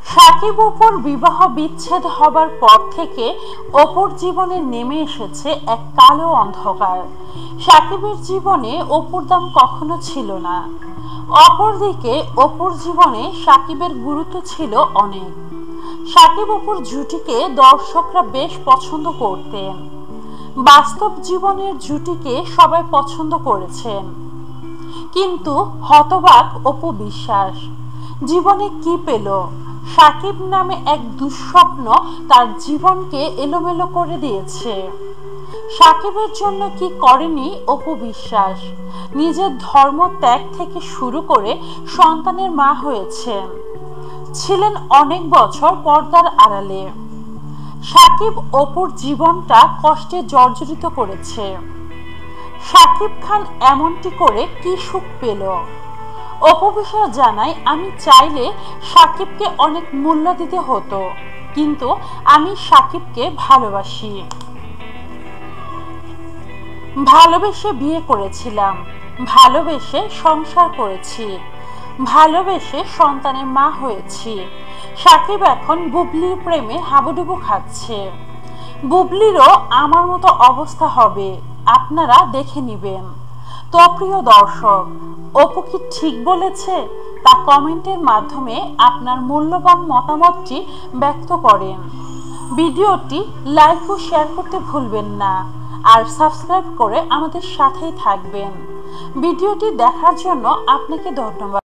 সাকিব অপুর বিবাহ বিচ্ছেদ হবার পর থেকে অপুর জীবনে নেমে এসেছে এক কালো অন্ধকার। সাকিবের জীবনে অপুর দাম কখনো ছিল না। অপরদিকে অপুর জীবনে সাকিবের গুরুত্ব ছিল অনেক। সাকিব অপুর জুটিকে দর্শকরা বেশ পছন্দ করতেন। বাস্তব জীবনের জুটিকে সবাই পছন্দ করেছেন। কিন্তু হতবাক অপু বিশ্বাস। জীবনে কি পেল? সাকিব নামে এক দুঃস্বপ্ন তার জীবনকে এলোমেলো করে দিয়েছে। সাকিবের জন্য কি করেনি অপু বিশ্বাস? নিজের ধর্ম ত্যাগ থেকে শুরু করে সন্তানের মা হয়েছেন। ছিলেন অনেক বছর পর্দার আড়ালে। সাকিব অপুর জীবনটা কষ্টে জর্জরিত করেছে। সাকিব খান এমনটি করে কি সুখ পেল? অপু বিশ্বাস জানায়, আমি চাইলে সাকিবকে অনেক মূল্য দিতে হতো, কিন্তু আমি সাকিবকে ভালোবাসি। ভালোবেসে বিয়ে করেছিলাম, ভালোবেসে সংসার করেছি, ভালোবেসে সন্তানের মা হয়েছি। সাকিব এখন বুবলির প্রেমে হাবুডুবু খাচ্ছে। বুবলিরও আমার মতো অবস্থা হবে, আপনারা দেখে নিবেন। তো প্রিয় দর্শক, অপু কি ঠিক বলেছে? তা কমেন্টের মাধ্যমে আপনার মূল্যবান মতামতটি ব্যক্ত করেন। ভিডিওটি লাইক ও শেয়ার করতে ভুলবেন না, আর সাবস্ক্রাইব করে আমাদের সাথেই থাকবেন। ভিডিওটি দেখার জন্য আপনাকে ধন্যবাদ।